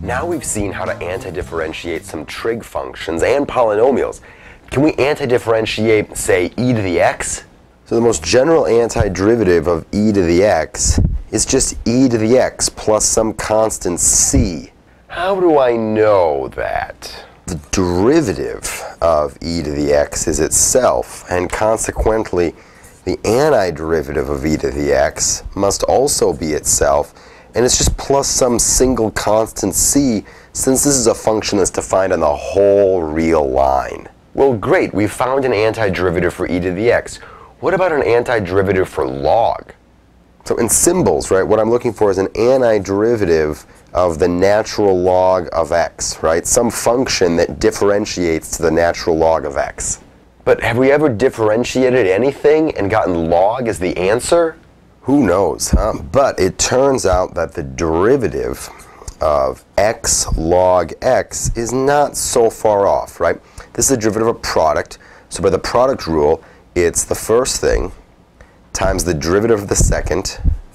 Now we've seen how to antidifferentiate some trig functions and polynomials. Can we antidifferentiate, say, e to the x? So the most general antiderivative of e to the x is just e to the x plus some constant c. How do I know that? The derivative of e to the x is itself, and consequently the antiderivative of e to the x must also be itself, and it's just plus some single constant c, since this is a function that's defined on the whole real line. Well, great, we found an antiderivative for e to the x. What about an antiderivative for log? So in symbols, right, what I'm looking for is an antiderivative of the natural log of x, right? Some function that differentiates to the natural log of x. But have we ever differentiated anything and gotten log as the answer? Who knows, huh? But it turns out that the derivative of x log x is not so far off, right? This is the derivative of a product. So by the product rule, it's the first thing times the derivative of the second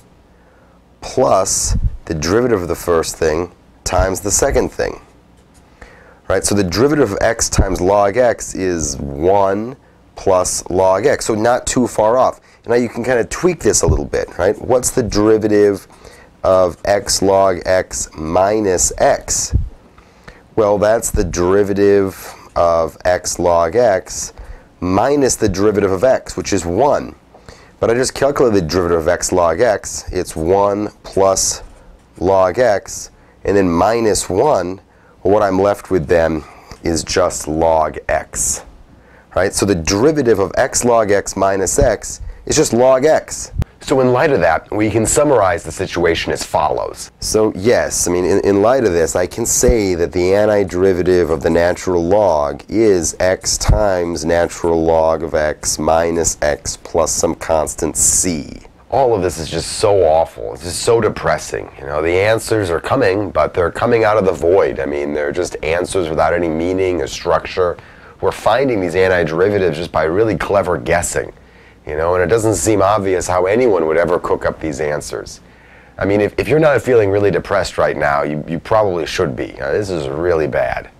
plus the derivative of the first thing times the second thing. Right? So the derivative of x times log x is 1 plus log x. So not too far off. Now you can kind of tweak this a little bit, right? What's the derivative of x log x minus x? Well, that's the derivative of x log x minus the derivative of x, which is 1. But I just calculated the derivative of x log x. It's 1 plus log x, and then minus 1. Well, what I'm left with then is just log x. Right? So the derivative of x log x minus x is just log x. So in light of that, we can summarize the situation as follows. So yes, I mean, in light of this, I can say that the antiderivative of the natural log is x times natural log of x minus x plus some constant c. All of this is just so awful. It's just so depressing. You know, the answers are coming, but they're coming out of the void. I mean, they're just answers without any meaning or structure. We're finding these antiderivatives just by really clever guessing. You know, and it doesn't seem obvious how anyone would ever cook up these answers. I mean, if you're not feeling really depressed right now, you probably should be. This is really bad.